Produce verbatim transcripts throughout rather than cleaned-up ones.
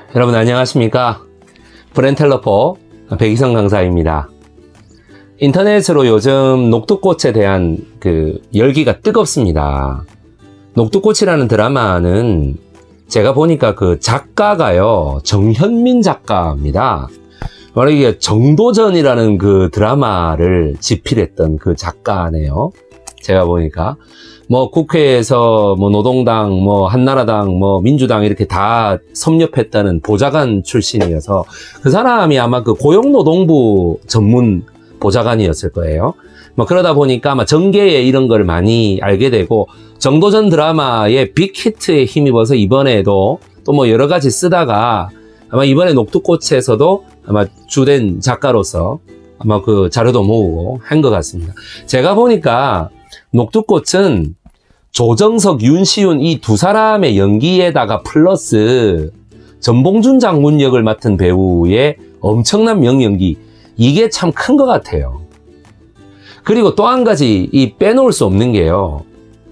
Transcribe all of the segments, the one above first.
여러분 안녕하십니까? 브랜텔러포 백이성 강사입니다. 인터넷으로 요즘 녹두꽃에 대한 그 열기가 뜨겁습니다. 녹두꽃이라는 드라마는 제가 보니까 그 작가가요, 정현민 작가입니다. 바로 이게 정도전이라는 그 드라마를 집필했던 그 작가네요. 제가 보니까 뭐 국회에서 뭐 노동당, 뭐 한나라당, 뭐 민주당 이렇게 다 섭렵했다는 보좌관 출신이어서 그 사람이 아마 그 고용노동부 전문 보좌관이었을 거예요. 뭐 그러다 보니까 아마 정계에 이런 걸 많이 알게 되고 정도전 드라마의 빅히트에 힘입어서 이번에도 또 뭐 여러 가지 쓰다가 아마 이번에 녹두꽃에서도 아마 주된 작가로서 아마 그 자료도 모으고 한 것 같습니다. 제가 보니까 녹두꽃은 조정석, 윤시윤 이 두 사람의 연기에다가 플러스 전봉준 장군 역을 맡은 배우의 엄청난 명연기, 이게 참 큰 것 같아요. 그리고 또 한 가지 이 빼놓을 수 없는 게요,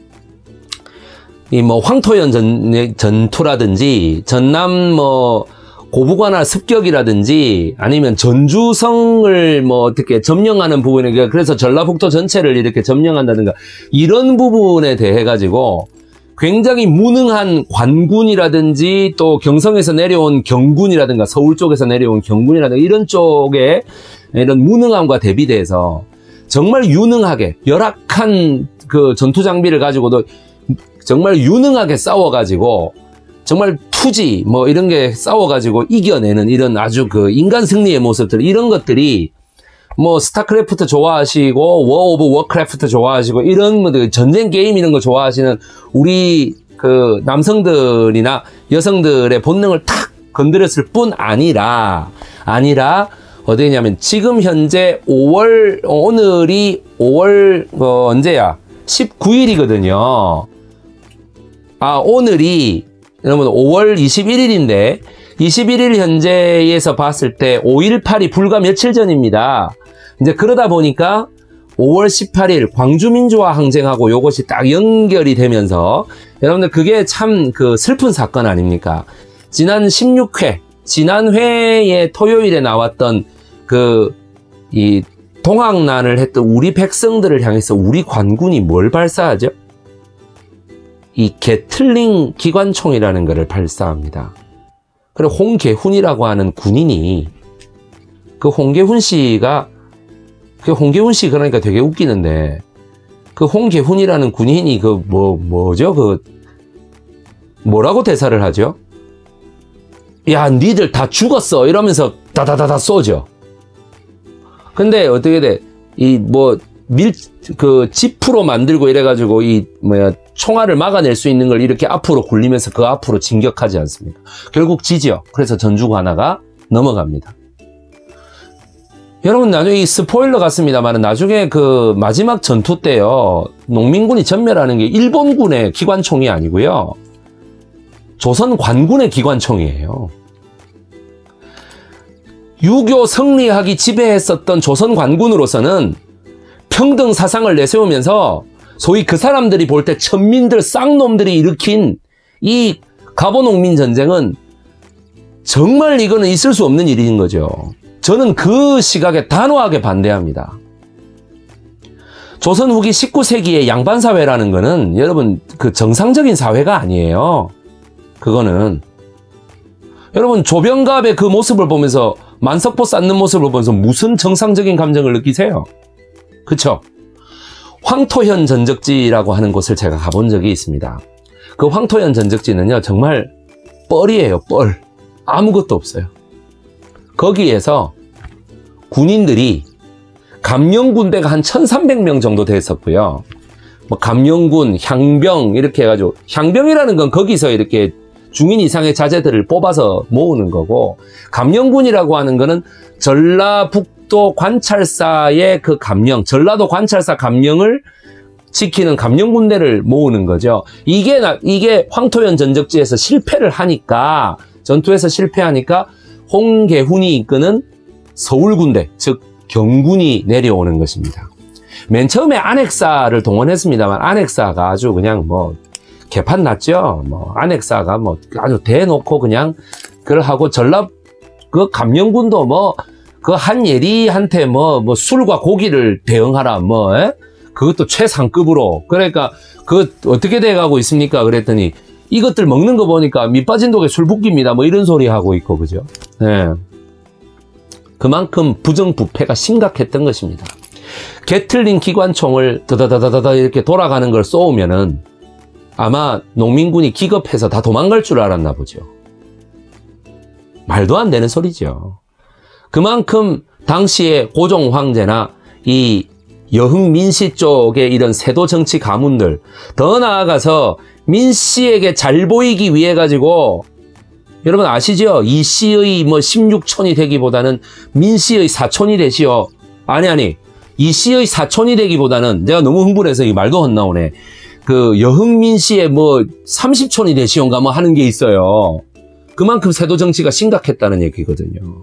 이 뭐 황토현 전, 전투라든지 전남 뭐 고부관할 습격이라든지 아니면 전주성을 뭐 어떻게 점령하는 부분에, 그래서 전라북도 전체를 이렇게 점령한다든가 이런 부분에 대해 가지고 굉장히 무능한 관군이라든지 또 경성에서 내려온 경군이라든가 서울 쪽에서 내려온 경군이라든가 이런 쪽에 이런 무능함과 대비돼서 정말 유능하게 열악한 그 전투 장비를 가지고도 정말 유능하게 싸워가지고 정말 투지 뭐 이런 게 싸워가지고 이겨내는 이런 아주 그 인간 승리의 모습들, 이런 것들이 뭐 스타크래프트 좋아하시고 워 오브 워크래프트 좋아하시고 이런 뭐 전쟁 게임 이런 거 좋아하시는 우리 그 남성들이나 여성들의 본능을 탁 건드렸을 뿐 아니라 아니라 어디냐면 지금 현재 오월, 오늘이 오월 어, 언제야? 십구 일이거든요. 아, 오늘이 여러분 오월 이십일일인데 이십일 일 현재에서 봤을 때 오일팔이 불과 며칠 전입니다. 이제 그러다 보니까 오월 십팔일 광주민주화 항쟁하고 요것이 딱 연결이 되면서 여러분들 그게 참 그 슬픈 사건 아닙니까? 지난 십육 회, 지난 회의 토요일에 나왔던 그 이 동학난을 했던 우리 백성들을 향해서 우리 관군이 뭘 발사하죠? 이 게틀링 기관총이라는 것을 발사합니다. 그리고 홍계훈이라고 하는 군인이, 그 홍계훈 씨가, 그 홍계훈 씨 그러니까 되게 웃기는데, 그 홍계훈이라는 군인이 그 뭐, 뭐죠? 그, 뭐라고 대사를 하죠? 야, 니들 다 죽었어! 이러면서 다다다다 쏘죠. 근데 어떻게 돼? 이 뭐, 밀, 그, 지프로 만들고 이래가지고, 이, 뭐야, 총알을 막아낼 수 있는 걸 이렇게 앞으로 굴리면서 그 앞으로 진격하지 않습니까? 결국 지죠. 그래서 전주가 하나가 넘어갑니다. 여러분, 나중에 이 스포일러 같습니다만, 나중에 그 마지막 전투 때요, 농민군이 전멸하는 게 일본군의 기관총이 아니고요, 조선 관군의 기관총이에요. 유교 성리학이 지배했었던 조선 관군으로서는 평등 사상을 내세우면서 소위 그 사람들이 볼 때 천민들 쌍놈들이 일으킨 이 가보농민 전쟁은 정말 이거는 있을 수 없는 일인 거죠. 저는 그 시각에 단호하게 반대합니다. 조선 후기 십구 세기의 양반사회라는 거는 여러분 그 정상적인 사회가 아니에요. 그거는 여러분 조병갑의 그 모습을 보면서, 만석포 쌓는 모습을 보면서 무슨 정상적인 감정을 느끼세요? 그쵸? 황토현 전적지라고 하는 곳을 제가 가본 적이 있습니다. 그 황토현 전적지는요, 정말 뻘이에요, 뻘. 아무것도 없어요. 거기에서 군인들이, 감영군대가 한 천삼백 명 정도 됐었고요. 뭐 감영군, 향병 이렇게 해가지고, 향병이라는 건 거기서 이렇게 중인 이상의 자재들을 뽑아서 모으는 거고, 감영군이라고 하는 거는 전라북도 관찰사의 그 감영, 전라도 관찰사 감영을 지키는 감영군대를 모으는 거죠. 이게, 이게 황토현 전적지에서 실패를 하니까, 전투에서 실패하니까 홍계훈이 이끄는 서울군대, 즉 경군이 내려오는 것입니다. 맨 처음에 안핵사를 동원했습니다만 안핵사가 아주 그냥 뭐 개판 났죠. 뭐 안핵사가 뭐 아주 대놓고 그냥 그걸 하고 전라 그 감영군도 뭐 그 한예리한테 뭐 뭐 술과 고기를 대응하라 뭐 에? 그것도 최상급으로. 그러니까 그 어떻게 돼가고 있습니까? 그랬더니 이것들 먹는 거 보니까 밑 빠진 독에 술 붓깁니다. 뭐 이런 소리 하고 있고 그죠? 네. 그만큼 부정부패가 심각했던 것입니다. 개 틀린 기관총을 더더더더더 이렇게 돌아가는 걸 쏘으면은 아마 농민군이 기겁해서 다 도망갈 줄 알았나 보죠. 말도 안 되는 소리죠. 그만큼 당시에 고종 황제나 이 여흥 민씨 쪽의 이런 세도 정치 가문들, 더 나아가서 민씨에게 잘 보이기 위해 가지고, 여러분 아시죠? 이 씨의 뭐 십육촌이 되기보다는 민씨의 사촌이 되시오. 아니 아니 이 씨의 사촌이 되기보다는, 내가 너무 흥분해서 이 말도 헛나오네. 그 여흥민 씨의 뭐 삼십촌이 되시온가 뭐 하는 게 있어요. 그만큼 세도 정치가 심각했다는 얘기거든요.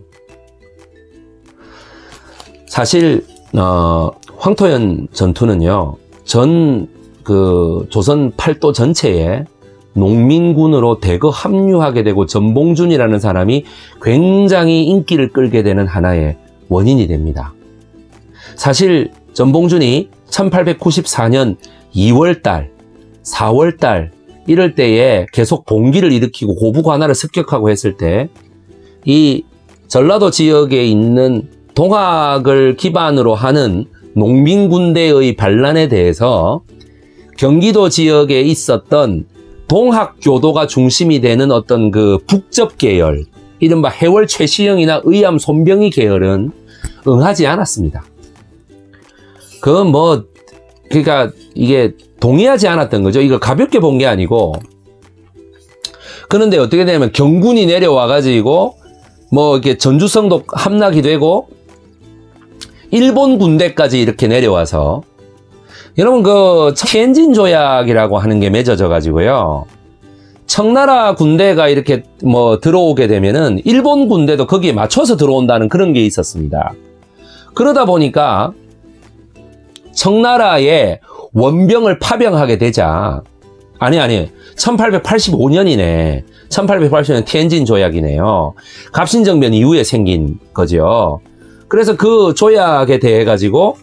사실 어, 황토현 전투는요, 전 그 조선 팔도 전체에 농민군으로 대거 합류하게 되고 전봉준이라는 사람이 굉장히 인기를 끌게 되는 하나의 원인이 됩니다. 사실 전봉준이 천팔백구십사년 이월달, 사월달 이럴 때에 계속 봉기를 일으키고 고부관할을 습격하고 했을 때 이 전라도 지역에 있는 동학을 기반으로 하는 농민군대의 반란에 대해서 경기도 지역에 있었던 동학교도가 중심이 되는 어떤 그 북접계열, 이른바 해월 최시영이나 의암 손병희 계열은 응하지 않았습니다. 그건 뭐, 그러니까 이게 동의하지 않았던 거죠. 이걸 가볍게 본 게 아니고. 그런데 어떻게 되냐면 경군이 내려와가지고 뭐 이렇게 전주성도 함락이 되고 일본 군대까지 이렇게 내려와서, 여러분 그 티엔진 조약이라고 하는 게 맺어져 가지고요, 청나라 군대가 이렇게 뭐 들어오게 되면은 일본 군대도 거기에 맞춰서 들어온다는 그런 게 있었습니다. 그러다 보니까 청나라에 원병을 파병하게 되자, 아니 아니 천팔백팔십오년이네 천팔백팔십오년 티엔진 조약이네요. 갑신정변 이후에 생긴 거죠. 그래서 그 조약에 대해 가지고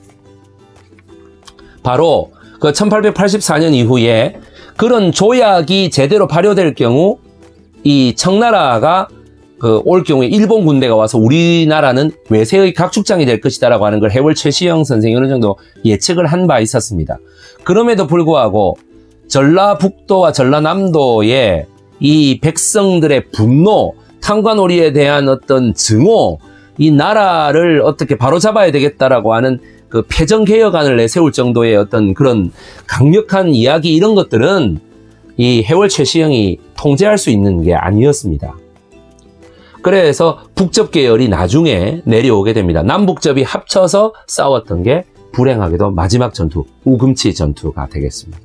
바로 그 천팔백팔십사년 이후에 그런 조약이 제대로 발효될 경우 이 청나라가 그 올 경우에 일본 군대가 와서 우리나라는 외세의 각축장이 될 것이다라고 하는 걸 해월 최시영 선생이 어느 정도 예측을 한 바 있었습니다. 그럼에도 불구하고 전라북도와 전라남도의 이 백성들의 분노, 탕관오리에 대한 어떤 증오, 이 나라를 어떻게 바로잡아야 되겠다라고 하는 그 패정개혁안을 내세울 정도의 어떤 그런 강력한 이야기, 이런 것들은 이 해월 최시영이 통제할 수 있는 게 아니었습니다. 그래서 북접계열이 나중에 내려오게 됩니다. 남북접이 합쳐서 싸웠던 게 불행하게도 마지막 전투, 우금치 전투가 되겠습니다.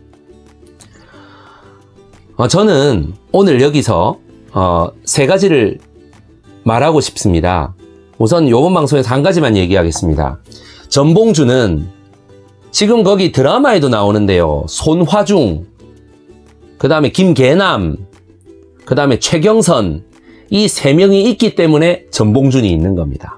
어, 저는 오늘 여기서 어, 세 가지를 말하고 싶습니다. 우선 이번 방송에서 한 가지만 얘기하겠습니다. 전봉준은 지금 거기 드라마에도 나오는데요, 손화중, 그 다음에 김계남, 그 다음에 최경선, 이 세 명이 있기 때문에 전봉준이 있는 겁니다.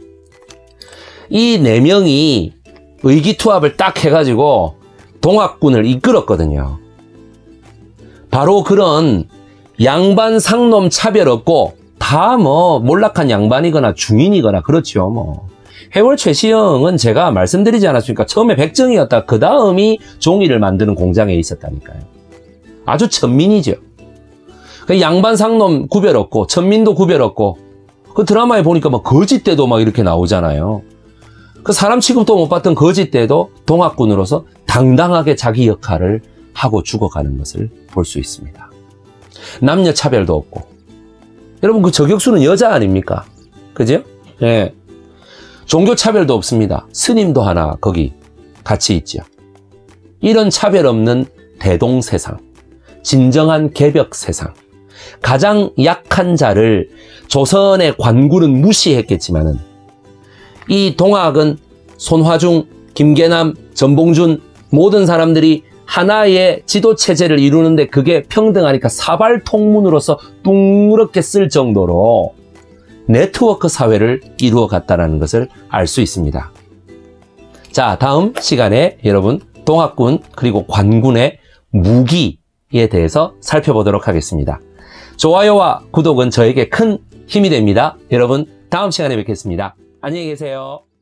이 네 명이 의기투합을 딱 해가지고 동학군을 이끌었거든요. 바로 그런 양반 상놈 차별 없고 다 뭐 몰락한 양반이거나 중인이거나 그렇죠. 뭐 해월 최시영은 제가 말씀드리지 않았습니까? 처음에 백정이었다 그 다음이 종이를 만드는 공장에 있었다니까요. 아주 천민이죠. 그 양반 상놈 구별 없고 천민도 구별 없고, 그 드라마에 보니까 막 거짓대도 막 이렇게 나오잖아요. 그 사람 취급도 못 받던 거짓대도 동학군으로서 당당하게 자기 역할을 하고 죽어가는 것을 볼 수 있습니다. 남녀 차별도 없고. 여러분 그 저격수는 여자 아닙니까? 그죠? 예. 종교 차별도 없습니다. 스님도 하나 거기 같이 있죠. 이런 차별 없는 대동세상, 진정한 개벽세상, 가장 약한 자를 조선의 관군은 무시했겠지만은 이 동학은 손화중, 김계남, 전봉준 모든 사람들이 하나의 지도 체제를 이루는데 그게 평등하니까 사발통문으로서 둥그렇게 쓸 정도로 네트워크 사회를 이루어 갔다는 것을 알 수 있습니다. 자, 다음 시간에 여러분 동학군 그리고 관군의 무기에 대해서 살펴보도록 하겠습니다. 좋아요와 구독은 저에게 큰 힘이 됩니다. 여러분 다음 시간에 뵙겠습니다. 안녕히 계세요.